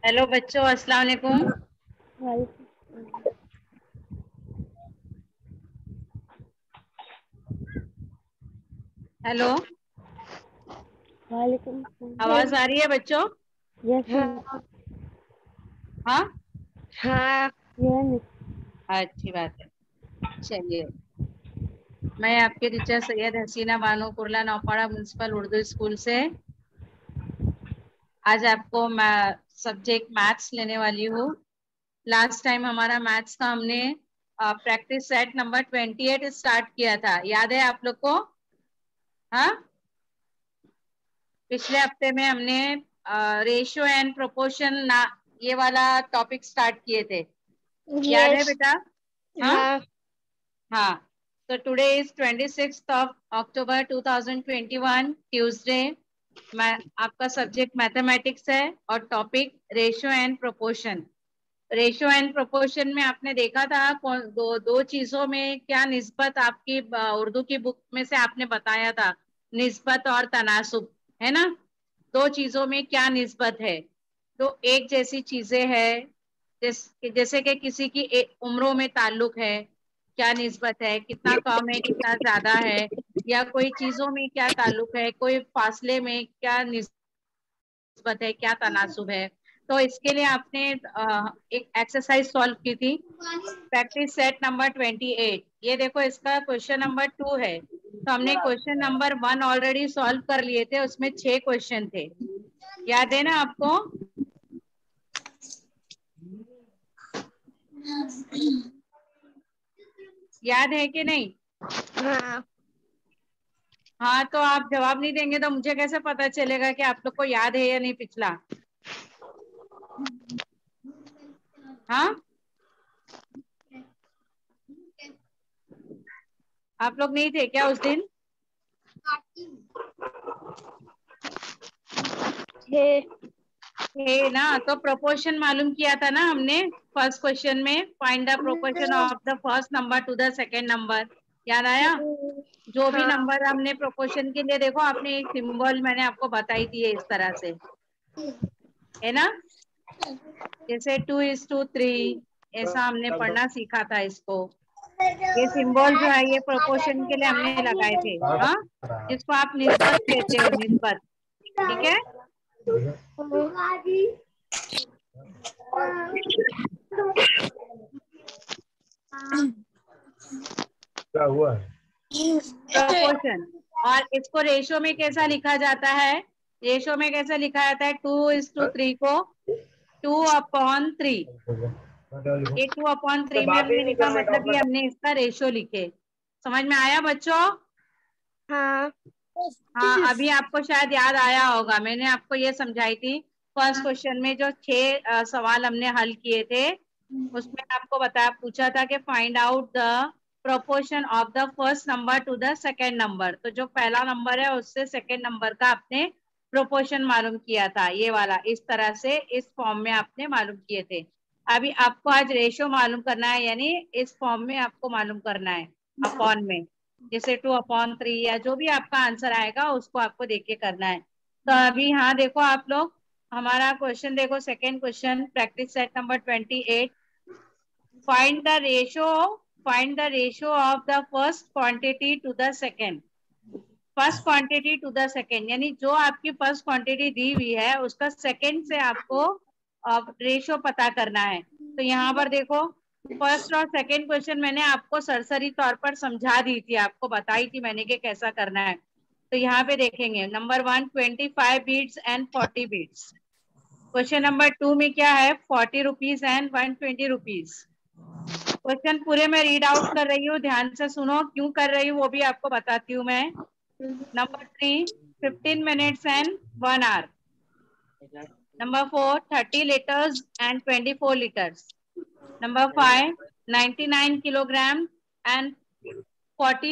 Hello बच्चों, अस्सलाम वालेकुम। हेलो, वालेकुम। आवाज आ रही है बच्चों? यस। हाँ, हाँ। अच्छी बात है। चलिए, मैं आपके teacher Syed Haseena Bano Kurla Naupada municipal Urdu school से आज आपको सब्जेक्ट मैथ्स लेने वाली हूँ। लास्ट टाइम हमारा मैथ्स का हमने प्रैक्टिस सेट नंबर 28 स्टार्ट किया था, याद है आप लोग को? हाँ, पिछले हफ्ते में हमने रेशियो एंड प्रोपोर्शन ना ये वाला टॉपिक स्टार्ट किए थे, याद है यस। बेटा? हाँ हाँ। हाँ। तो today is 26th of October 2021 Tuesday. मैं आपका सब्जेक्ट मैथमेटिक्स है और topic ratio and proportion. Ratio and proportion में आपने देखा था दो चीजों में क्या निस्बत, आपकी उर्दू की बुक में से आपने बताया था निस्बत और तनासुब, है ना? दो चीजों में क्या निस्बत है? तो एक जैसी चीजें हैं, जैसे कि किसी की उम्रों में ताल्लुक है, क्या निस्बत है, कितना कम है कितना ज्यादा है, या कोई चीजों में क्या ताल्लुक है, कोई फासले में क्या निस्बत है, क्या तनासुब है। तो इसके लिए आपने एक एक्सरसाइज सॉल्व की थी, प्रैक्टिस सेट नंबर 28। ये देखो, इसका क्वेश्चन नंबर 2 है। तो हमने क्वेश्चन नंबर 1 ऑलरेडी सॉल्व कर लिए थे, उसमें 6 क्वेश्चन थे, याद है ना आपको? याद है कि नहीं? हाँ। हाँ, तो आप जवाब नहीं देंगे तो मुझे कैसे पता चलेगा कि आप लोग को याद है या नहीं पिछला? हाँ, आप लोग नहीं थे क्या उस दिन? है ना? तो प्रोपोर्शन मालूम किया था ना हमने फर्स्ट क्वेश्चन में, find the proportion of the first number to the second number. याद आया? जो भी हाँ। नंबर हमने प्रोपोर्शन के लिए, देखो आपने एक सिंबल मैंने आपको बताई थी है इस तरह से, है ना? जैसे 2:3, ऐसा हमने पढ़ना सीखा था इसको। ये सिंबल जो है ये प्रोपोर्शन के लिए हमने लगाए थे। हाँ, जिसको आप निस्बत कहते हो, निस्बत। ठीक है। क्या हुआ? प्रोपोर्शन। और इसको रेशो में कैसा लिखा जाता है? रेशो में कैसे लिखा जाता है? 2:3 को 2/3। ये 2/3 में बात ही हमने नहीं लिखा, करने का मतलब अपना। ये हमने इसका रेशो लिखे। समझ में आया बच्चों? हाँ। हाँ, अभी आपको शायद याद आया होगा, मैंने आपको ये समझाई थी फर्स्ट क्वेश्चन में जो 6 सवाल हमने हल किए थे, उसमें आपको बताया, पूछा था कि find out the proportion of the first number to the second number. तो जो पहला नंबर है उससे सेकेंड नंबर का आपने प्रोपोर्शन मालूम किया था, ये वाला इस तरह से इस फॉर्म में आपने मालूम किए थे। अभी आपको आज रेशो मालूम करना है, यानी इस फॉर्म में आपको मालूम करना है, अपॉन में, जैसे 2/3 या जो भी आपका आंसर आएगा उसको आपको देख के करना है। तो अभी हाँ देखो आप लोग, हमारा क्वेश्चन देखो, second question, practice set number 28। Find the ratio, find the ratio of the first quantity to the second. First quantity to the second, यानी जो आपकी फर्स्ट क्वांटिटी दी हुई है उसका सेकेंड से आपको रेशो पता करना है। तो यहाँ पर देखो, फर्स्ट और सेकेंड क्वेश्चन मैंने आपको सरसरी तौर पर समझा दी थी, आपको बताई थी मैंने कि कैसा करना है। तो यहाँ पे देखेंगे, number 1 25 beats and 40 beats. Question number 2 में क्या है? 40 रुपीज एंड 120 रुपीज। क्वेश्चन पूरे में रीड आउट कर रही हूँ, ध्यान से सुनो, क्यों कर रही हूँ वो भी आपको बताती हूँ मैं। Number 3 15 minutes and 1 hour. Number 4 30 liters and 24 liters. Number 5 99 kilograms and 40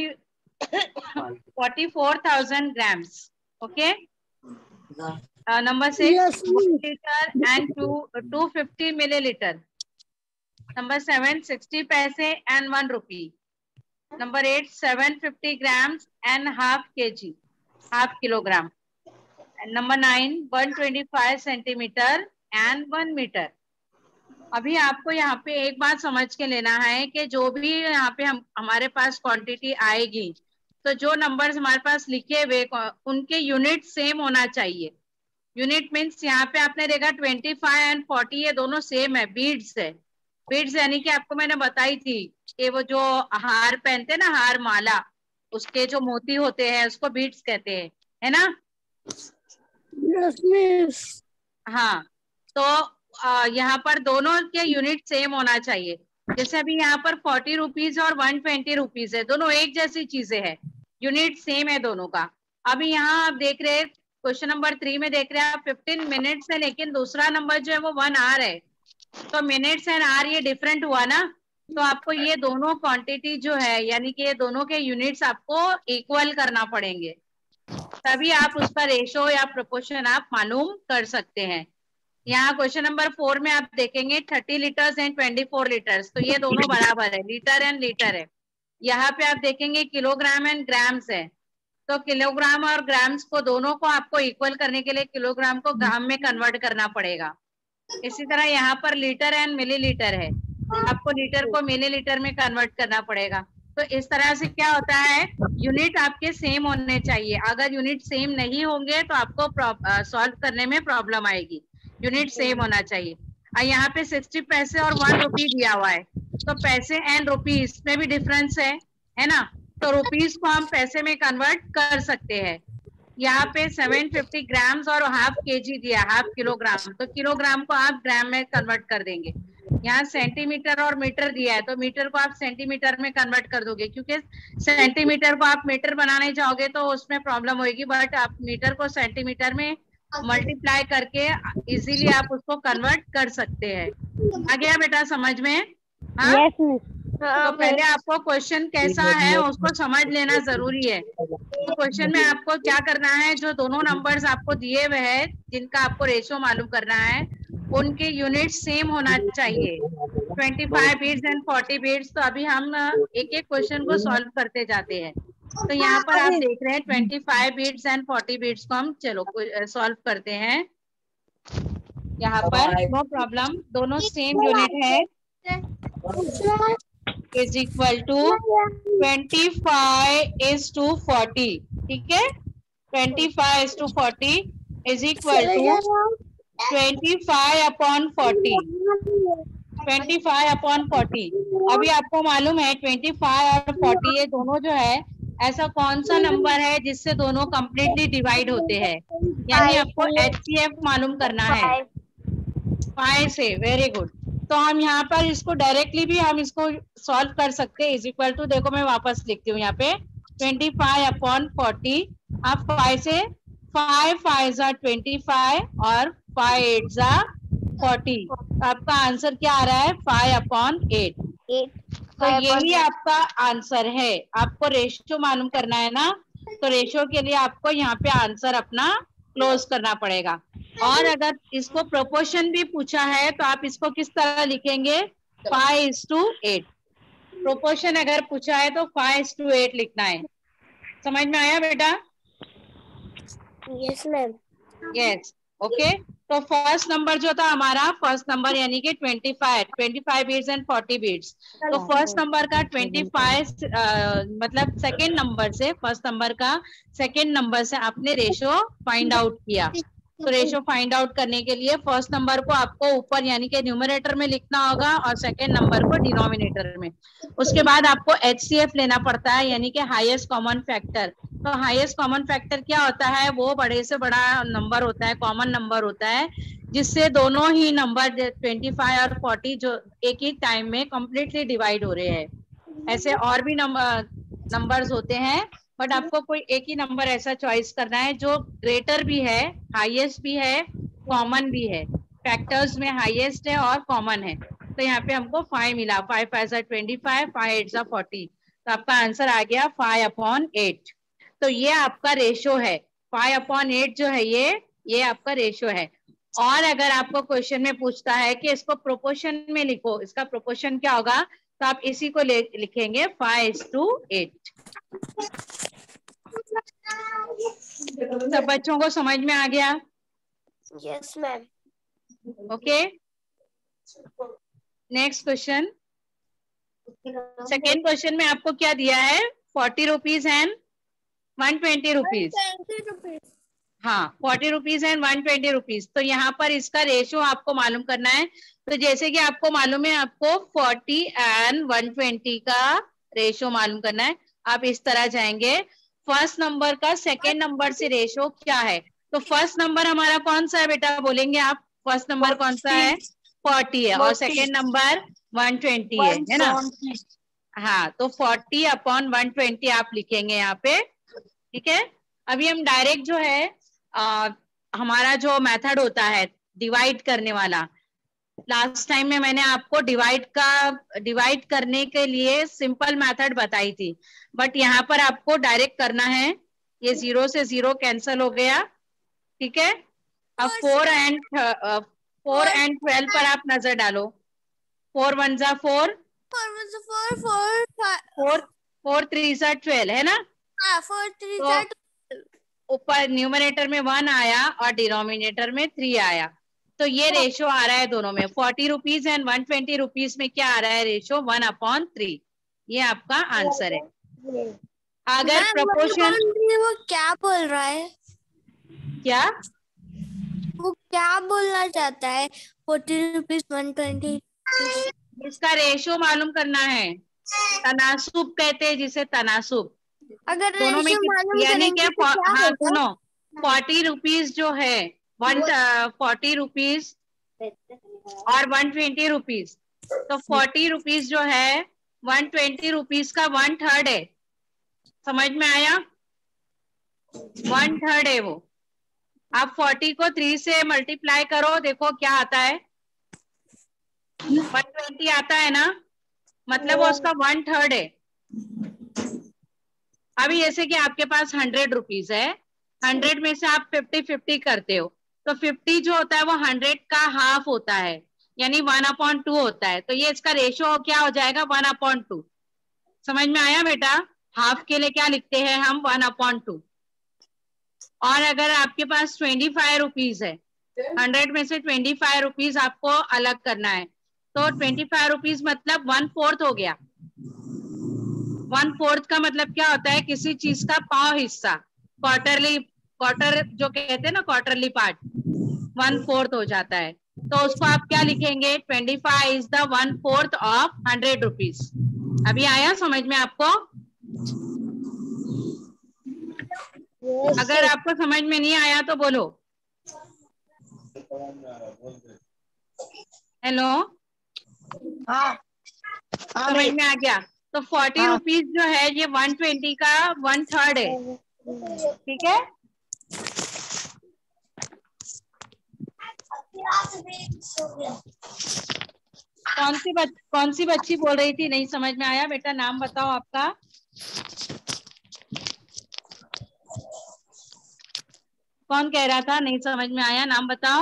44,000 grams. Okay. Number 6 yes. 1 liter and 250 milliliter. Number 7 60 paise and 1 rupee. Number 8 750 grams and half kg, half kilogram. And number 9 125 centimeter and 1 metre. अभी आपको यहाँ पे एक बात समझ के लेना है कि जो भी यहाँ पे हमारे पास क्वांटिटी आएगी, तो जो नंबर्स हमारे पास लिखे हुए उनके यूनिट सेम होना चाहिए। यूनिट मीन्स यहाँ पे आपने देखा 25 एंड 40 ये दोनों सेम है, बीड्स है। बीड्स यानी कि आपको मैंने बताई थी कि वो जो हार पहनते हैं ना, हार माला, उसके जो मोती होते हैं उसको बीड्स कहते हैं, है ना? Yes, miss. हाँ, तो यहाँ पर दोनों के यूनिट सेम होना चाहिए। जैसे अभी यहाँ पर 40 रुपीज और 120 रुपीज है, दोनों एक जैसी चीजें हैं, यूनिट सेम है दोनों का। अभी यहाँ आप देख रहे हैं क्वेश्चन नंबर 3 में देख रहे हैं आप 15 मिनट्स है, लेकिन दूसरा नंबर जो है वो 1 आवर है, तो मिनट्स एंड आवर ये डिफरेंट हुआ ना। तो आपको ये दोनों क्वांटिटी जो है यानी कि ये दोनों के यूनिट्स आपको इक्वल करना पड़ेंगे, तभी आप उसका रेशो या प्रोपोर्शन आप मालूम कर सकते हैं। यहाँ क्वेश्चन नंबर 4 में आप देखेंगे 30 लीटर्स एंड 24 लीटर्स, तो ये दोनों बराबर है, लीटर एंड लीटर है। यहाँ पे आप देखेंगे किलोग्राम एंड ग्राम्स है, तो किलोग्राम और ग्राम्स को दोनों को आपको इक्वल करने के लिए किलोग्राम को ग्राम में कन्वर्ट करना पड़ेगा। इसी तरह यहाँ पर लीटर एंड मिलीलीटर है, आपको लीटर को मिलीलीटर में कन्वर्ट करना पड़ेगा। तो इस तरह से क्या होता है, यूनिट आपके सेम होने चाहिए। अगर यूनिट सेम नहीं होंगे तो आपको सॉल्व करने में प्रॉब्लम आएगी। यूनिट सेम होना चाहिए। यहाँ पे 60 पैसे और 1 रुपी दिया हुआ है, तो पैसे एंड रुपीज में भी डिफरेंस है ना? तो रुपीज को हम पैसे में कन्वर्ट कर सकते हैं। यहाँ पे 750 ग्राम्स और हाफ केजी दिया, हाफ किलोग्राम, तो किलोग्राम को आप ग्राम में कन्वर्ट कर देंगे। यहाँ सेंटीमीटर और मीटर दिया है, तो मीटर को आप सेंटीमीटर में कन्वर्ट कर दोगे, क्योंकि सेंटीमीटर को आप मीटर बनाने जाओगे तो उसमें प्रॉब्लम होगी, बट आप मीटर को सेंटीमीटर में मल्टीप्लाई करके इजीली आप उसको कन्वर्ट कर सकते हैं। आ गया बेटा समझ में? हाँ? Yes, miss. तो पहले आपको क्वेश्चन कैसा है उसको समझ लेना जरूरी है। तो क्वेश्चन में आपको क्या करना है, जो दोनों नंबर्स आपको दिए हुए हैं जिनका आपको रेशियो मालूम करना है, उनके यूनिट सेम होना चाहिए, 25 बीट्स एंड 40 बीट्स। तो अभी हम एक एक क्वेश्चन को सॉल्व करते जाते हैं। तो यहाँ पर आप देख रहे हैं 25 बीट्स एंड 40 बीट्स को हम चलो सॉल्व करते हैं। यहाँ पर नो प्रॉब्लम, दोनों सेम यूनिट है, is equal to 25 is to 40, ठीक है? 25 is to 40 is equal to 25 upon 40, 25 upon 40। अभी आपको मालूम है 25 और 40 ये दोनों जो है, ऐसा कौन सा नंबर है जिससे दोनों कंप्लीटली डिवाइड होते हैं, यानी आपको HCF मालूम करना है 5 से। Very good. तो हम यहाँ पर इसको डायरेक्टली भी हम इसको सॉल्व कर सकते हैं, इज इक्वल टू, देखो मैं वापस लिखती हूँ यहाँ पे 25 अपॉन 40, आप 5 से 5 5 25 और 5 8 40, तो आपका आंसर क्या आ रहा है 5 अपॉन 8। तो यही आपका आंसर है। आपको रेशियो मालूम करना है ना, तो रेशियो के लिए आपको यहाँ पे आंसर अपना क्लोज करना पड़ेगा। और अगर इसको प्रोपोर्शन भी पूछा है तो आप इसको किस तरह लिखेंगे, 5:8। प्रोपोर्शन अगर पूछा है तो 5:8 लिखना है। समझ में आया बेटा? Yes, ma'am. Yes, okay. तो फर्स्ट नंबर जो था हमारा, फर्स्ट नंबर यानी कि 25 बीट्स एंड 40 बीट्स। तो फर्स्ट नंबर का 25 मतलब सेकेंड नंबर से, फर्स्ट नंबर का सेकेंड नंबर से आपने रेशो फाइंड आउट किया। तो रेशो फाइंड आउट करने के लिए फर्स्ट नंबर को आपको ऊपर यानी कि न्यूमरेटर में लिखना होगा और सेकेंड नंबर को डिनोमिनेटर में। उसके बाद आपको HCF लेना पड़ता है, यानी कि हाईएस्ट कॉमन फैक्टर। तो हाईएस्ट कॉमन फैक्टर क्या होता है, वो बड़े से बड़ा नंबर होता है, कॉमन नंबर होता है, जिससे दोनों ही नंबर 25 और 40 जो एक ही टाइम में कंप्लीटली डिवाइड हो रहे हैं। ऐसे और भी नंबर्स होते हैं, बट आपको कोई एक ही नंबर ऐसा चॉइस करना है जो ग्रेटर भी है, हाईएस्ट भी है, कॉमन भी है। फैक्टर्स में हाईएस्ट है और कॉमन है। तो यहाँ पे हमको 5 मिला, 5 5 25, 5 8 40, तो आपका आंसर आ गया 5 अपॉन 8। तो ये आपका रेशो है, 5 अपॉन 8 जो है ये आपका रेशो है। और अगर आपको क्वेश्चन में पूछता है कि इसको प्रोपोर्शन में लिखो, इसका प्रोपोर्शन क्या होगा, तो आप इसी को लिखेंगे 5:8। सब बच्चों को समझ में आ गया? Yes, ma'am. Okay, next question. Second question में आपको क्या दिया है? 40 रुपीज एंड 120 रुपीज। हाँ, 40 रुपीज एंड 120 रुपीज। तो यहाँ पर इसका रेशो आपको मालूम करना है। तो जैसे कि आपको मालूम है, आपको 40 एंड 120 का रेशो मालूम करना है। आप इस तरह जाएंगे, फर्स्ट नंबर का सेकेंड नंबर से रेशो क्या है। तो फर्स्ट नंबर हमारा कौन सा है बेटा, बोलेंगे आप? फर्स्ट नंबर कौन सा है? 40 है, और सेकेंड नंबर 120 है ना? हाँ, तो 40 अपॉन 120 आप लिखेंगे यहाँ पे, ठीक है। अभी हम डायरेक्ट जो है हमारा जो मेथड होता है डिवाइड करने वाला, लास्ट टाइम में मैंने आपको डिवाइड करने के लिए सिंपल मेथड बताई थी, बट यहाँ पर आपको डायरेक्ट करना है। ये 0 से 0 कैंसिल हो गया, ठीक है। अब 4 एंड 12 पर आप नजर डालो। 4 1 जा 4, 4 3 जा 12 है ना? 4 3 तो ऊपर न्यूमरेटर में 1 आया और डिनोमिनेटर में 3 आया। तो ये रेशो आ रहा है दोनों में, 40 रुपीज एंड 120 रुपीज में क्या आ रहा है रेशो? 1/3। ये आपका आंसर है। अगर प्रपोर्शन, वो क्या बोल रहा है? क्या वो क्या बोलना चाहता है? 40 रुपीज 120। इसका रेशो मालूम करना है। तनासुब कहते हैं जिसे, तनासुब। अगर दोनों में यानी क्या? हाँ सुनो, 40 रुपीज जो है 40 रुपीज और 120 रुपीज, तो 40 रुपीज जो है 120 रुपीज का 1/3 है। समझ में आया? 1/3 है वो। आप 40 को 3 से मल्टीप्लाई करो, देखो क्या आता है? 120 आता है ना, मतलब वो उसका 1/3 है। अभी जैसे कि आपके पास 100 रुपीज है, 100 में से आप 50-50 करते हो, तो 50 जो होता है वो 100 का हाफ होता है, यानी 1/2 होता है। तो ये इसका रेशो क्या हो जाएगा? 1/2। समझ में आया बेटा? हाफ के लिए क्या लिखते हैं हम? 1/2। और अगर आपके पास 25 रुपीज है, 100 में से 25 रुपीज आपको अलग करना है, तो 25 रुपीज मतलब 1/4 हो गया। 1/4 का मतलब क्या होता है? किसी चीज का पाव हिस्सा, क्वार्टर जो कहते हैं ना, क्वार्टरली पार्ट, 1/4 हो जाता है। तो उसको आप क्या लिखेंगे? 25 इज द 1/4 ऑफ 100 रुपीज। अभी आया समझ में आपको? अगर आपको समझ में नहीं आया तो बोलो हेलो। समझ में आ गया? तो 40 रुपीज जो है ये 120 का 1/3 है, ठीक है। कौन सी बच्ची बोल रही थी? नहीं समझ में आया बेटा, नाम बताओ आपका। कौन कह रहा था नहीं समझ में आया? नाम बताओ।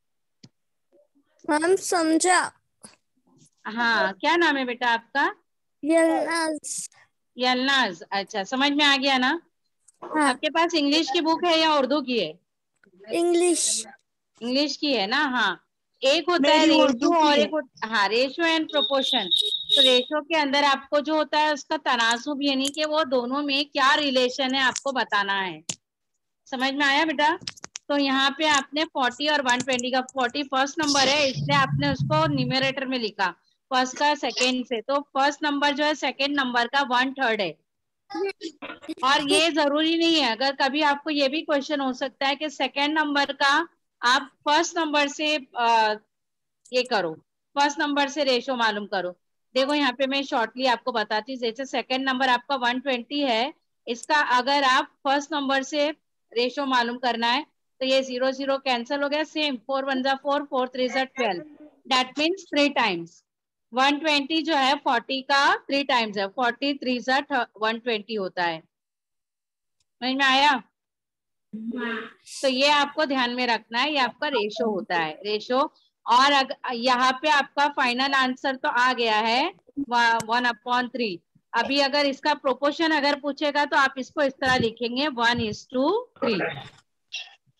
हम समझा। हाँ, क्या नाम है बेटा आपका? यलनाज। यलनाज। अच्छा, समझ में आ गया ना? हाँ। आपके पास इंग्लिश की बुक है या उर्दू की है? इंग्लिश। इंग्लिश की है ना? हाँ, एक होता है रेशो और एक हाँ, रेशो एंड प्रोपोर्शन। तो रेशो के अंदर आपको जो होता है उसका तनासुब, यानी कि वो दोनों में क्या रिलेशन है आपको बताना है। समझ में आया बेटा? तो यहाँ पे आपने 40 और 120 का, 40 फर्स्ट नंबर है इसलिए आपने उसको न्यूमरेटर में लिखा, फर्स्ट का सेकेंड से। तो फर्स्ट नंबर जो है सेकेंड नंबर का 1/3 है। और ये जरूरी नहीं है, अगर कभी आपको ये भी क्वेश्चन हो सकता है कि सेकेंड नंबर का आप फर्स्ट नंबर से ये करो, फर्स्ट नंबर से रेशो मालूम करो। देखो यहाँ पे मैं शॉर्टली आपको बताती हूँ। जैसे सेकेंड नंबर आपका 120 है, इसका अगर आप फर्स्ट नंबर से रेशो मालूम करना है तो ये 0 0 कैंसिल हो गया। सेम 4 1 जा 4, 4 3 जा 12, दैट मीन्स 3 टाइम्स 120 जो है 40 का 3 टाइम्स है, 40 3 जा 120 होता है। समझ में आया? तो ये आपको ध्यान में रखना है, ये आपका रेशो होता है, रेशो। और यहाँ पे आपका फाइनल आंसर तो आ गया है 1/3। अभी अगर इसका प्रोपोर्शन अगर पूछेगा तो आप इसको इस तरह लिखेंगे 1:3।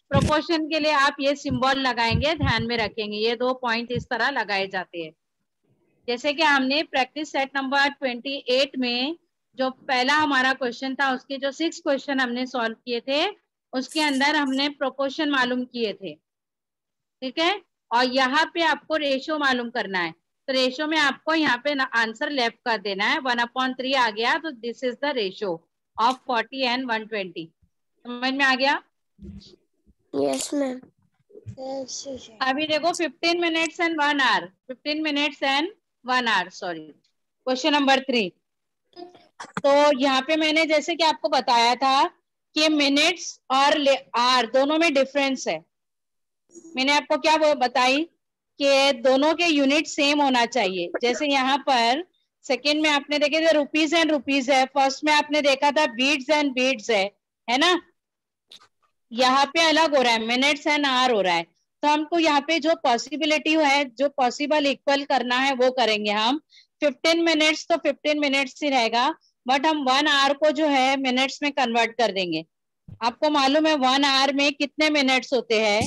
प्रोपोर्शन के लिए आप ये सिंबल लगाएंगे, ध्यान में रखेंगे, ये 2 पॉइंट इस तरह लगाए जाते हैं। जैसे कि हमने प्रैक्टिस सेट नंबर 28 में जो पहला हमारा क्वेश्चन था, उसके जो 6 क्वेश्चन हमने सॉल्व किए थे, उसके अंदर हमने प्रोपोर्शन मालूम किए थे, ठीक है। और यहाँ पे आपको रेशो मालूम करना है, तो रेशो में आपको यहाँ पे आंसर लेफ्ट कर देना है। 1/3 आ गया, तो this is the ratio of 40 and 120। समझ में आ गया? Yes ma'am. अभी देखो 15 minutes and 1 hour, 15 minutes and 1 hour, sorry, question number 3। तो यहाँ पे मैंने जैसे कि आपको बताया था कि मिनट्स और आवर दोनों में डिफरेंस है। मैंने आपको क्या बताई कि दोनों के यूनिट सेम होना चाहिए। जैसे यहाँ पर सेकंड में आपने देखे थे रुपीज एंड रुपीज है, फर्स्ट में आपने देखा था बीड्स एंड बीड्स है ना। यहाँ पे अलग हो रहा है, मिनट्स एंड आवर हो रहा है। तो हमको यहाँ पे जो पॉसिबिलिटी है, जो पॉसिबल इक्वल करना है वो करेंगे हम। 15 मिनट्स तो 15 मिनट्स ही रहेगा, बट हम 1 आवर को जो है मिनट्स में कन्वर्ट कर देंगे। आपको मालूम है 1 आवर में कितने मिनट्स होते हैं?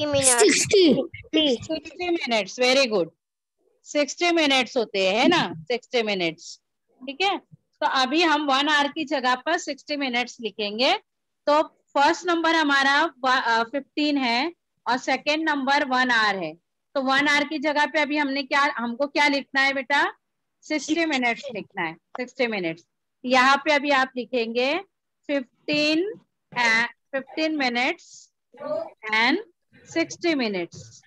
60 मिनट्स, वेरी गुड, 60 मिनट्स होते हैं, है ना, 60 मिनट्स, ठीक है। तो अभी हम 1 आवर की जगह पर 60 मिनट्स लिखेंगे। तो फर्स्ट नंबर हमारा 15 है और सेकेंड नंबर 1 आवर है। तो 1 आवर की जगह पे अभी हमको क्या लिखना है बेटा? 60 मिनट्स लिखना है, 60 मिनट्स। यहाँ पे अभी आप लिखेंगे 15 मिनट्स एंड 60 मिनट्स।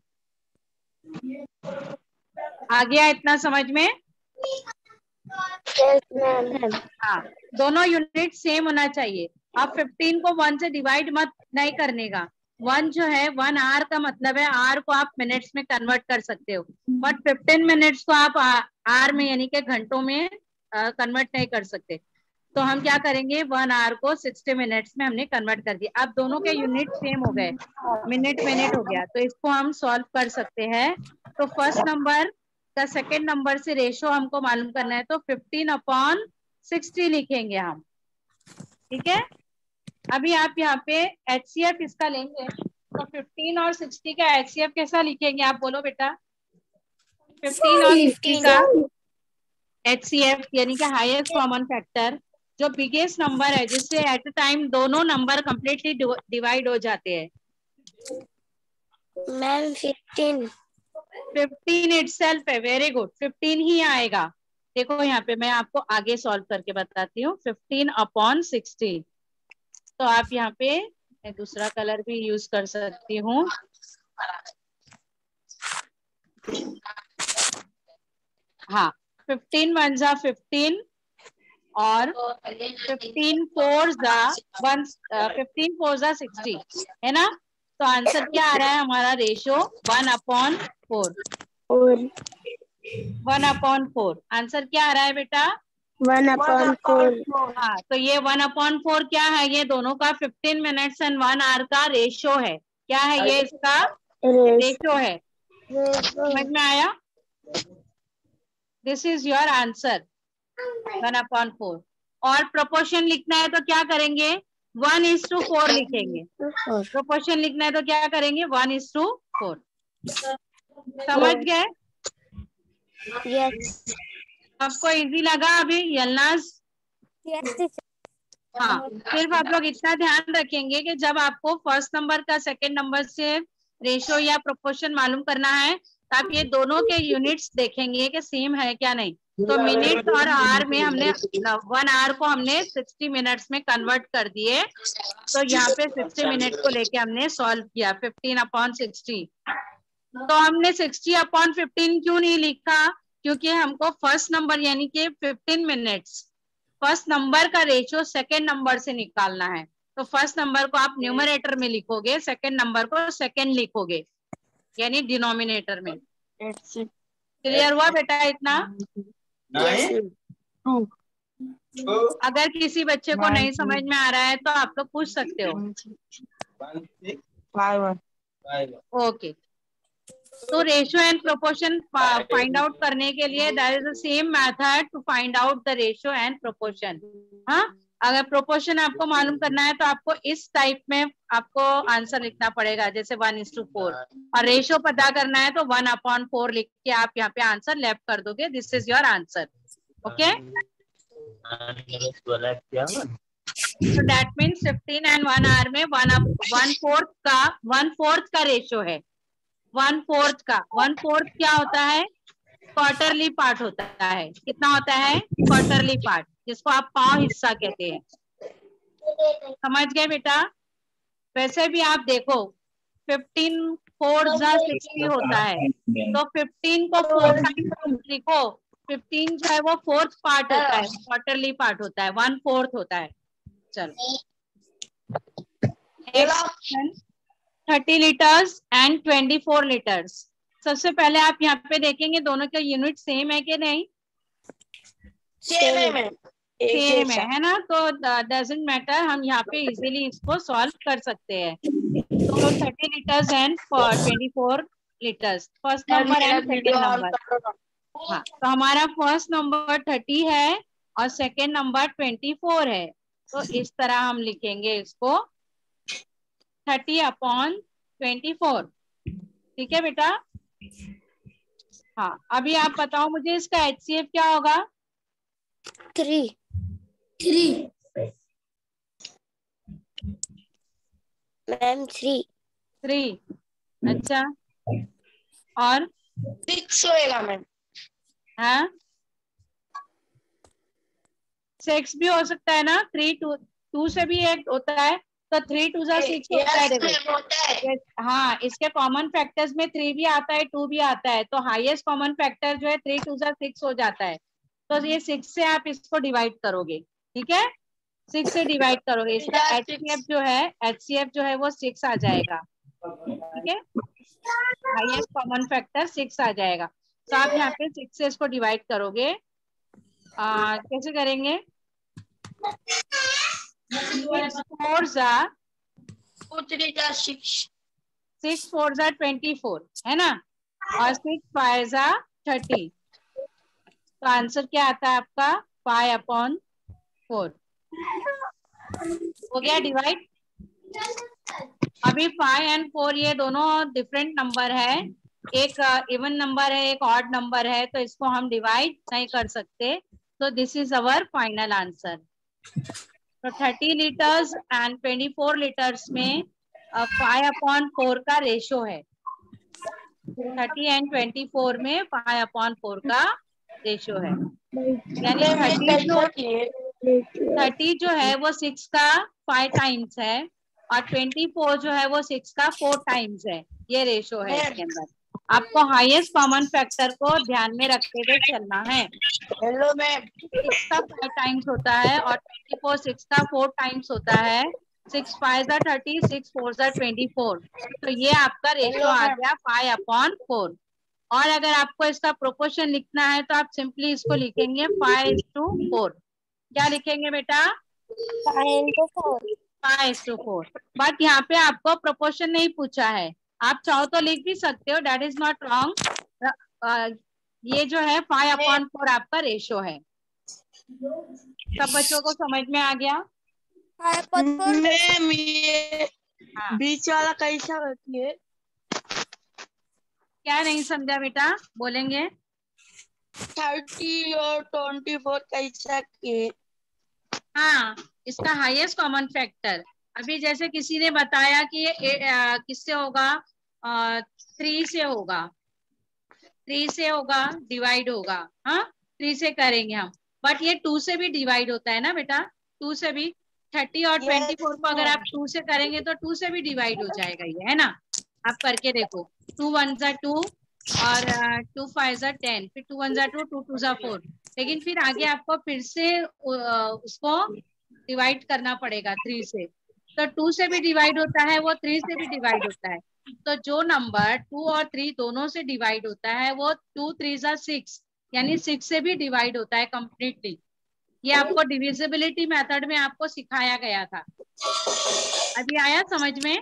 आ गया इतना समझ में? हाँ, दोनों यूनिट सेम होना चाहिए। आप 15 को 1 से डिवाइड मत नहीं करने का। 1 जो है 1 आवर का मतलब है, आवर को आप मिनट्स में कन्वर्ट कर सकते हो, बट 15 मिनट्स को आप आवर में यानी कि घंटों में कन्वर्ट नहीं कर सकते। तो हम क्या करेंगे, 1 आवर को 60 मिनट्स में हमने कन्वर्ट कर दिया। अब दोनों के यूनिट सेम हो गए, मिनट हो गया, तो इसको हम सॉल्व कर सकते हैं। तो फर्स्ट नंबर का सेकेंड नंबर से रेशो हमको मालूम करना है, तो 15/60 लिखेंगे हम, ठीक है। अभी आप यहाँ पे HCF इसका लेंगे, तो 15 और 60 का HCF कैसा लिखेंगे आप बोलो बेटा? 15 और 60 का HCF यानी कि हाईएस्ट कॉमन फैक्टर, जो बिगेस्ट नंबर है, जिससे एट अ टाइम दोनों नंबर कंप्लीटली डिवाइड हो जाते हैं। मैम 15 इटसेल्फ है, वेरी गुड, 15 ही आएगा। देखो यहाँ पे मैं आपको आगे सॉल्व करके बताती हूँ। 15/60, तो आप यहाँ पे मैं दूसरा कलर भी यूज कर सकती हूँ। हाँ, 15 1 जा 15 और 15 4 जा 60, है ना। तो आंसर क्या आ रहा है हमारा? रेशो 1/4। 1/4 आंसर क्या आ रहा है बेटा? 1/4। हाँ, तो ये 1/4 क्या है? ये दोनों का 15 मिनट्स एंड 1 आवर का रेशो है। क्या है ये? इसका रेशो है। समझ में आया? This is your answer, 1/4। और प्रोपोर्शन लिखना है तो क्या करेंगे? 1:4 लिखेंगे। प्रोपोर्शन लिखना है तो क्या करेंगे? 1:4। समझ गए? यस। आपको इजी लगा अभी यलनाज? हाँ, सिर्फ आप लोग इतना ध्यान रखेंगे कि जब आपको फर्स्ट नंबर का सेकंड नंबर से रेशो या प्रोपोर्शन मालूम करना है, तो आप ये दोनों के यूनिट्स देखेंगे कि सेम है क्या नहीं। तो मिनट और आवर में हमने 1 आवर को हमने 60 मिनट्स में कन्वर्ट कर दिए। तो यहाँ पे 60 मिनट को लेके हमने सॉल्व किया 15/60। तो हमने 60/15 क्यों नहीं लिखा? क्योंकि हमको फर्स्ट नंबर यानी कि 15 मिनट्स, फर्स्ट नंबर का रेशियो सेकेंड नंबर से निकालना है। तो फर्स्ट नंबर को आप न्यूमरेटर में लिखोगे, सेकेंड नंबर को सेकेंड लिखोगे, यानी डिनोमिनेटर में। क्लियर हुआ बेटा इतना? अगर किसी बच्चे को नहीं समझ में आ रहा है तो आप लोग पूछ सकते हो। ओके, तो ratio and proportion find out करने के लिए there is the same method to find out the ratio and proportion. हाँ, अगर प्रोपोर्शन आपको मालूम करना है तो आपको इस टाइप में आपको आंसर लिखना पड़ेगा, जैसे 1:4। और रेशियो पता करना है तो 1/4 लिख के आप यहाँ पे आंसर लेफ्ट कर दोगे। This is your answer. Okay, so that means 15 and 1 hour में 1/4 का रेशियो है। 1/4 का 1/4 क्या होता है? क्वार्टरली पार्ट होता है। कितना होता है? क्वार्टरली पार्ट, जिसको आप पाव हिस्सा कहते हैं। समझ गए बेटा? वैसे भी आप देखो 15 4 जा 60 होता है, तो 15 को 4 टाइम्स लिखो। 15 जो है वो 4th पार्ट होता है, क्वार्टरली पार्ट होता है, 1/4 होता है। चलो 30 लीटर्स एंड 24 लीटर्स। सबसे पहले आप यहाँ पे देखेंगे दोनों का यूनिट सेम है कि नहीं? सेम है ना? तो डजंट मैटर, हम यहाँ पे इजीली इसको सॉल्व कर सकते हैं। तो 30 litres and 24 litres, first number and second number. हाँ, तो हमारा फर्स्ट नंबर 30 है और सेकेंड नंबर 24 है। तो इस तरह हम लिखेंगे इसको 30/24। ठीक है बेटा? हाँ, अभी आप बताओ मुझे इसका HCF क्या होगा? 3 मैम 3। अच्छा, और 6 होएगा मैम। हाँ 6 भी हो सकता है ना? 3 2 से भी एक होता है, तो 3 2 जा 6 होता है। देखो हाँ, इसके कॉमन फैक्टर्स में 3 भी आता है, 2 भी आता है, तो हाईएस्ट कॉमन फैक्टर जो है 3 2 जा 6 हो जाता है। तो ये 6 से आप इसको डिवाइड करोगे। ठीक है, 6 से डिवाइड करोगे, इसका HCF जो है वो 6 आ जाएगा। ठीक है, हाईएस्ट कॉमन फैक्टर 6 आ जाएगा। तो आप यहाँ पे 6 से इसको डिवाइड करोगे। कैसे करेंगे? 6 4 जा 24 है ना, और 6 5 जा 30। तो आंसर क्या आता है आपका? 5/4 हो गया डिवाइड। अभी 5 और 4 ये दोनों डिफरेंट नंबर है, एक इवन नंबर है, एक ऑड नंबर है, तो इसको हम डिवाइड नहीं कर सकते। तो this is our final answer. तो 30 लीटर्स एंड 24 लीटर्स में 5/4 का रेशो है। 30 एंड 24 में 5/4 का रेशो है। यानी 30 जो है वो 6 का 5 टाइम्स है, और 24 जो है वो 6 का 4 टाइम्स है। ये रेशो है इसके अंदर। आपको हाईएस्ट कॉमन फैक्टर को ध्यान में रखते हुए चलना है। Hello ma'am. 6 का 5 टाइम्स होता है और 24 6 का 4 टाइम्स होता है। 6 5 जा 30, 6 4 जा 24। तो ये आपका रेशो आ गया 5/4। और अगर आपको इसका प्रोपोर्शन लिखना है तो आप सिंपली इसको लिखेंगे 5:4। क्या लिखेंगे बेटा? 5:4। बट यहाँ पे आपको प्रोपोर्शन नहीं पूछा है, आप चाहो तो लिख भी सकते हो, दैट इज नॉट रॉन्ग। ये जो है 5/4 आपका रेशो है। सब बच्चों को समझ में आ गया? मैम ये हाँ, बीच वाला कैसा होती है? क्या नहीं समझा बेटा? बोलेंगे। 30 और 24 कैसा के? हाँ, इसका हाईएस्ट कॉमन फैक्टर, अभी जैसे किसी ने बताया कि ये किससे होगा? 3 से होगा, 3 से होगा, डिवाइड होगा। हाँ 3 से करेंगे हम, बट ये 2 से भी डिवाइड होता है ना बेटा? 2 से भी 30 और 24 को अगर आप 2 से करेंगे तो 2 से भी डिवाइड हो जाएगा ये, है ना? आप करके देखो। 2 1 जा 2 और 2 5 जा 10, फिर 2 1 जा 2, 2 2 जा 4। लेकिन फिर आगे आपको फिर से उसको डिवाइड करना पड़ेगा 3 से। तो 2 से भी डिवाइड होता है वो, 3 से भी डिवाइड होता है। तो जो नंबर 2 और 3 दोनों से डिवाइड होता है वो 2 3 जा 6, यानी 6 से भी डिवाइड होता है कंप्लीटली। ये आपको डिविजिबिलिटी मेथड में आपको सिखाया गया था। अभी आया समझ में?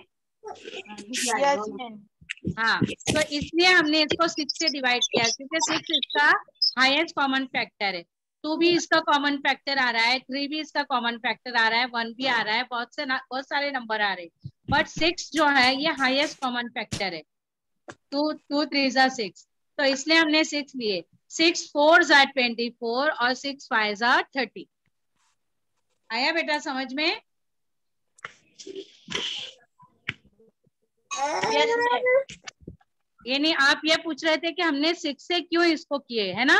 हाँ, तो इसलिए हमने इसको 6 से डिवाइड किया, क्योंकि 6 इसका हाईएस्ट कॉमन फैक्टर है। 2 भी इसका कॉमन फैक्टर आ रहा है, 3 भी इसका कॉमन फैक्टर आ रहा है, 1 भी आ रहा है, बहुत सारे नंबर आ रहे हैं, बट 6 जो है ये हाईएस्ट कॉमन फैक्टर है। 2 3 जा 6, तो इसलिए हमने 6 लिए। 6 4 जा 24 और 6 5 जा 30। आया बेटा समझ में? यानी आप ये पूछ रहे थे कि हमने 6 से क्यों इसको किए, है ना?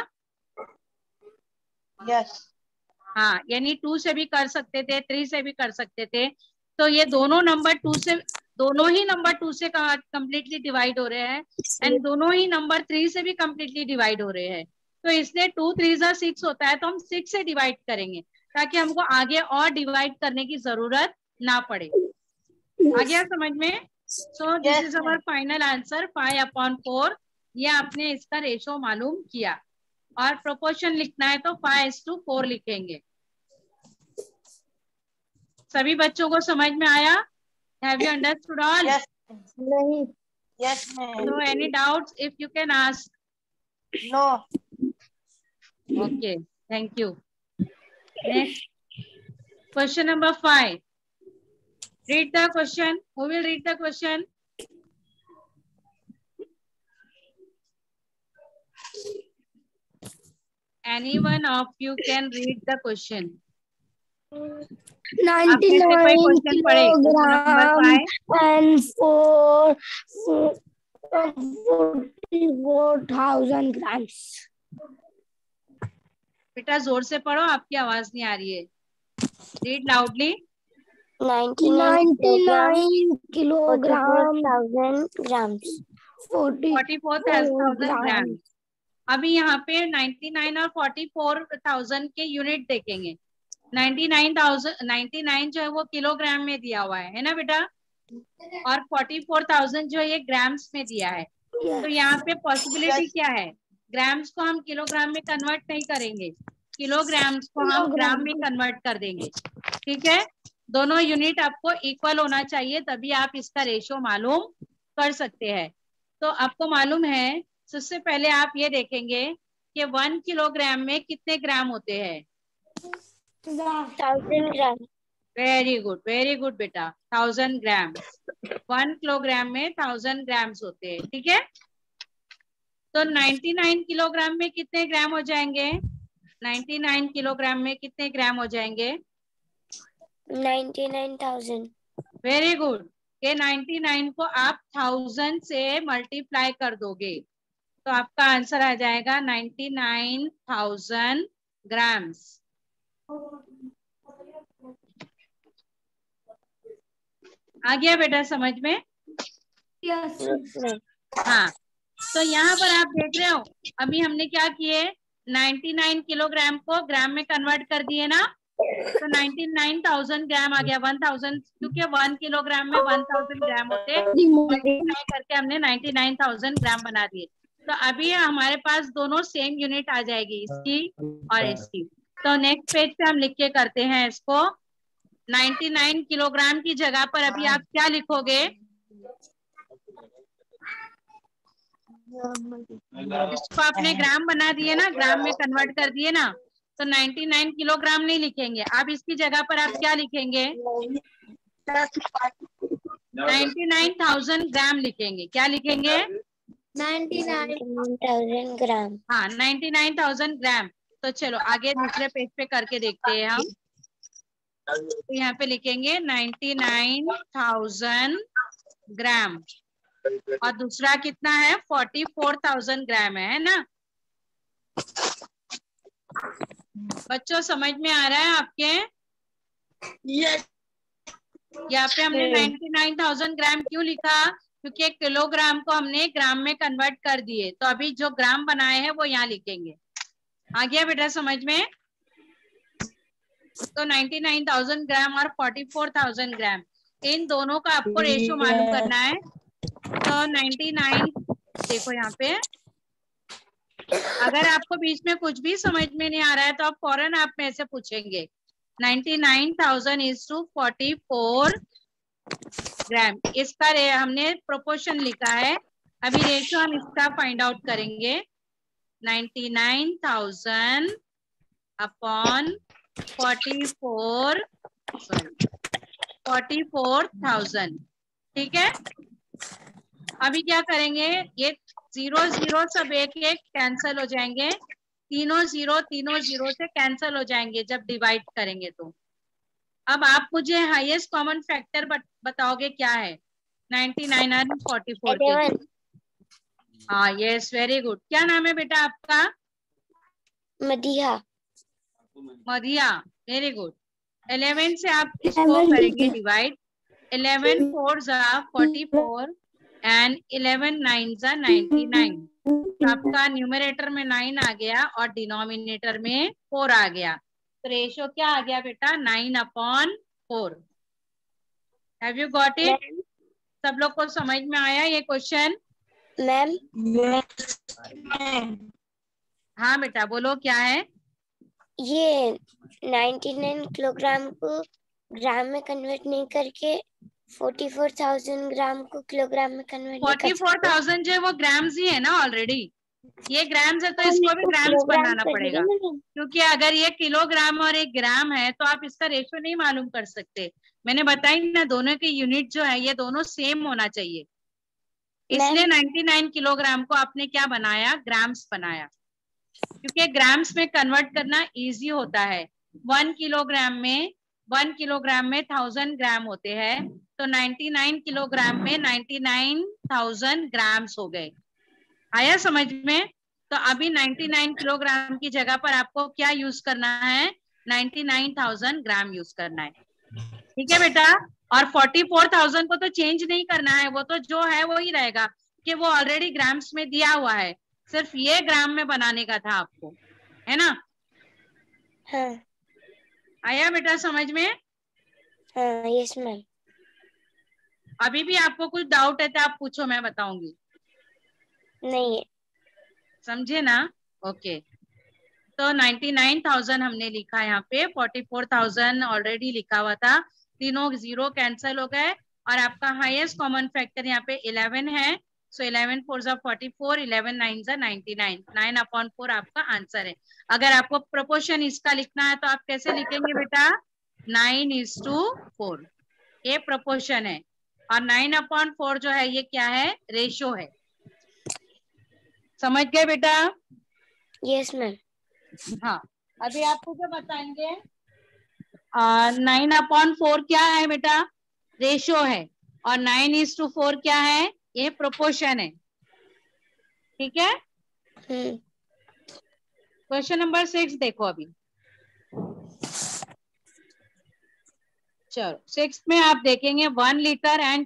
यस। हाँ, यानी 2 से भी कर सकते थे, 3 से भी कर सकते थे। तो ये दोनों नंबर 2 से, दोनों ही नंबर 2 से कंप्लीटली डिवाइड हो रहे हैं, एंड दोनों ही नंबर 3 से भी कंप्लीटली डिवाइड हो रहे हैं। तो इसलिए 2 3 जा 6 होता है, तो हम 6 से डिवाइड करेंगे ताकि हमको आगे और डिवाइड करने की जरूरत ना पड़े। आ गया समझ में? So this is our final answer 5/4। ये आपने इसका रेशो मालूम किया, और प्रोपोर्शन लिखना है तो 5:4 लिखेंगे। सभी बच्चों को समझ में आया? Have you understood all? Yes. नहीं। Yes ma'am. So any doubts if you can ask? No. Okay, thank you. Next, question number 5. Read the question. Who will read the question? Anyone of you can read the question. 99 question पढ़े? Question number 5. and 44,000 grams. बेटा जोर से पढ़ो, आपकी आवाज नहीं आ रही है। Read loudly. 99 kilogram grams. 44,000 ग्राम। अभी यहाँ पे 99 और 44,000 के यूनिट देखेंगे। 99 जो है वो किलोग्राम में दिया हुआ है ना बेटा, और 44,000 जो है ये ग्राम्स में दिया है। तो यहाँ पे पॉसिबिलिटी क्या है? ग्राम्स को हम किलोग्राम में कन्वर्ट नहीं करेंगे, किलोग्राम्स को हम ग्राम में कन्वर्ट कर देंगे। ठीक है, दोनों यूनिट आपको इक्वल होना चाहिए, तभी आप इसका रेशियो मालूम कर सकते हैं। तो आपको मालूम है, सबसे पहले आप ये देखेंगे कि 1 किलोग्राम में कितने ग्राम होते हैं? 1000 ग्राम। वेरी गुड बेटा, 1000 ग्राम। 1 किलोग्राम में 1000 ग्राम्स होते हैं। ठीक है, तो 99 किलोग्राम में कितने ग्राम हो जाएंगे? 99 किलोग्राम में कितने ग्राम हो जाएंगे? 99,000। Very good. ये 99 को आप 1000 से मल्टीप्लाई कर दोगे तो आपका आंसर आ जाएगा 99,000 ग्राम्स। आ गया बेटा समझ में? यस। हाँ, तो यहाँ पर आप देख रहे हो, अभी हमने क्या किए, 99 किलोग्राम को ग्राम में कन्वर्ट कर दिए ना, तो 99,000 ग्राम आ गया। 1000 क्योंकि 1 किलोग्राम में 1000 ग्राम होते, मल्टीप्लाई करके हमने 99,000 ग्राम बना दिए। तो अभी हमारे पास दोनों सेम यूनिट आ जाएगी, इसकी और इसकी। तो नेक्स्ट पेज पे हम लिख के करते हैं इसको। 99 किलोग्राम की जगह पर अभी आप क्या लिखोगे? इसको आपने ग्राम बना दिए ना, ग्राम में कन्वर्ट कर दिए ना, तो 99 किलोग्राम नहीं लिखेंगे आप, इसकी जगह पर आप क्या लिखेंगे? 99,000 ग्राम लिखेंगे। क्या लिखेंगे? 99,000 ग्राम। हाँ, 99,000 ग्राम। तो चलो आगे दूसरे पेज पे करके देखते हैं हम। तो यहाँ पे लिखेंगे 99,000 ग्राम, और दूसरा कितना है? 44,000 ग्राम है ना? बच्चों समझ में आ रहा है आपके? यस। यहाँ पे हमने 99,000 ग्राम क्यों लिखा? क्योंकि एक किलोग्राम को हमने ग्राम में कन्वर्ट कर दिए, तो अभी जो ग्राम बनाए हैं वो यहाँ लिखेंगे। आ गया बेटा समझ में? तो 99,000 ग्राम और 44,000 ग्राम, इन दोनों का आपको रेशियो मालूम करना है। तो 99 देखो यहाँ पे, अगर आपको बीच में कुछ भी समझ में नहीं आ रहा है तो आप फौरन आप में से पूछेंगे। 99,000 इज टू 44 ग्राम, इसका हमने प्रोपोर्शन लिखा है, अभी रेशियो हम इसका फाइंड आउट करेंगे। 99,000 अपॉन 44,000। ठीक है, अभी क्या करेंगे, ये 0 0 सब एक एक कैंसल हो जाएंगे, तीनों जीरो से कैंसल हो जाएंगे जब डिवाइड करेंगे तो। अब आप मुझे हाईएस्ट कॉमन फैक्टर बताओगे क्या है 99 और 44 के लिए। हाँ यस, वेरी गुड। क्या नाम है बेटा आपका? मदिया। मदिया, वेरी गुड। 11 से आप इसको करेंगे डिवाइड। 11 4 44 एंड 11 9 99। तो आपका न्यूमरेटर में 9 आ गया और डिनोमिनेटर में 4 आ गया। तो रेशियो क्या आ गया बेटा? 9/4। Have you got it? सब लोग को समझ में आया ये क्वेश्चन? मैम हाँ बेटा बोलो, क्या है? ये 99 किलोग्राम को ग्राम में कन्वर्ट नहीं करके 44,000 ग्राम को किलोग्राम में कन्वर्ट नहीं कर सकते? 44,000 जो है वो ग्राम्स ही है ना ऑलरेडी। ये ग्राम्स है तो इसको भी ग्राम्स बनाना पड़ेगा, क्योंकि अगर ये किलोग्राम और एक ग्राम है तो आप इसका रेशियो नहीं मालूम कर सकते। मैंने बताई ना, दोनों के यूनिट जो है ये दोनों सेम होना चाहिए, इसलिए 99 किलोग्राम को आपने क्या बनाया? ग्राम्स बनाया, क्योंकि ग्राम्स में कन्वर्ट करना इजी होता है। 1 किलोग्राम में 1000 ग्राम होते हैं, तो 99 किलोग्राम में 99,000 ग्राम्स हो गए। आया समझ में? तो अभी 99 किलोग्राम की जगह पर आपको क्या यूज करना है? 99,000 ग्राम यूज करना है। ठीक है बेटा, और 44,000 को तो चेंज नहीं करना है, वो तो जो है वो ही रहेगा, कि वो ऑलरेडी ग्राम्स में दिया हुआ है, सिर्फ ये ग्राम में बनाने का था आपको, है ना? हाँ। आया बेटा समझ में? हाँ यस मैम। अभी भी आपको कुछ डाउट है तो आप पूछो, मैं बताऊंगी। नहीं है। समझे ना? ओके, तो 99,000 हमने लिखा यहाँ पे, 44,000 ऑलरेडी लिखा हुआ था, तीनों जीरो कैंसिल हो गए, और आपका हाईएस्ट कॉमन फैक्टर यहाँ पे 11 है। सो 11 4 44, 11 9 99, 9/4 आपका आंसर है। अगर आपको प्रोपोर्शन इसका लिखना है तो आप कैसे लिखेंगे बेटा? 9:4, ये प्रोपोर्शन है, और 9/4 जो है ये क्या है? रेशियो है। समझ गए बेटा? Yes ma'am. हाँ, अभी आपको क्या बताएंगे? 9/4 क्या है बेटा? रेशियो है, और 9:4 क्या है? ये प्रोपोर्शन है। ठीक है, क्वेश्चन नंबर 6 देखो अभी। चलो 6 में आप देखेंगे 1 लीटर एंड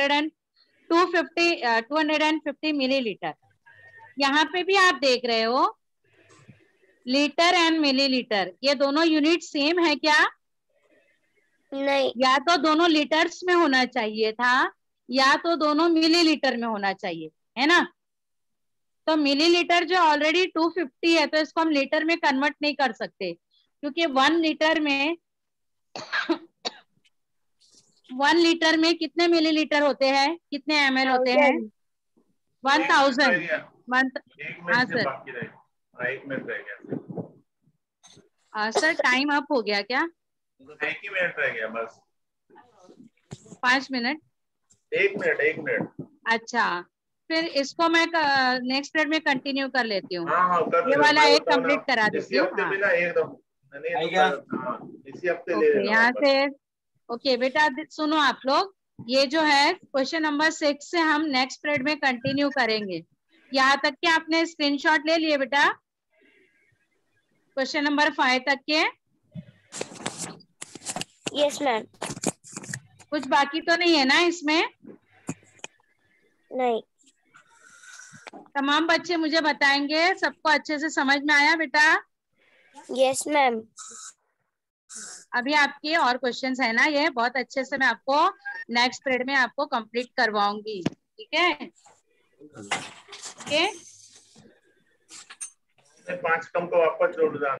250 मिलीलीटर। यहाँ पे भी आप देख रहे हो लीटर एंड मिलीलीटर, ये दोनों यूनिट सेम है क्या? नहीं। या तो दोनों लीटर्स में होना चाहिए था, या तो दोनों मिलीलीटर में होना चाहिए, है ना? तो मिलीलीटर जो ऑलरेडी 250 है, तो इसको हम लीटर में कन्वर्ट नहीं कर सकते, क्योंकि 1 लीटर में 1 लीटर में कितने मिलीलीटर होते हैं, कितने ml होते हैं? 1000। हाँ सर। सर टाइम अप हो गया क्या? 1 ही मिनट रह गया बस। 5 मिनट? 1 मिनट। अच्छा, फिर इसको मैं नेक्स्ट पीरियड में कंटिन्यू कर लेती हूँ। हाँ, ये वाला एक कंप्लीट करा देती हूँ। इसी हफ्ते ले ओके, यहाँ से ओके बेटा सुनो आप लोग, ये जो है क्वेश्चन नंबर 6 से हम नेक्स्ट पीरियड में कंटिन्यू करेंगे। यहाँ तक के आपने स्क्रीनशॉट ले लिए बेटा? क्वेश्चन नंबर 5 तक के? Yes ma'am. कुछ बाकी तो नहीं है ना इसमें? नहीं। तमाम बच्चे मुझे बताएंगे सबको अच्छे से समझ में आया बेटा? Yes ma'am. अभी आपके और क्वेश्चंस है ना, ये बहुत अच्छे से मैं आपको नेक्स्ट पीरियड में आपको कंप्लीट करवाऊंगी। ठीक है? ओके, 5 कम को वापस जोड़ देना।